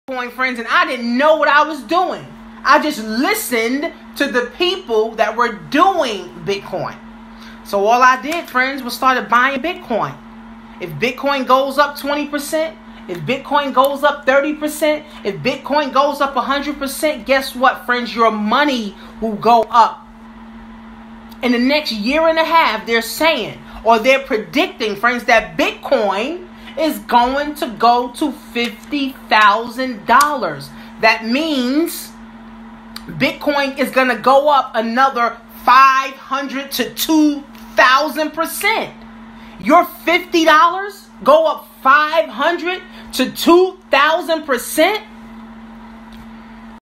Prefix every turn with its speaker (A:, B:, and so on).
A: Bitcoin, friends, and I didn't know what I was doing. I just listened to the people that were doing Bitcoin. So all I did, friends, was started buying Bitcoin. If Bitcoin goes up 20%, if Bitcoin goes up 30%, if Bitcoin goes up 100%, guess what, friends? Your money will go up. In the next year and a half, they're saying, or they're predicting, friends, that Bitcoin is going to go to $50,000. That means Bitcoin is going to go up another 500 to 2,000%. Your $50 go up 500 to 2,000%.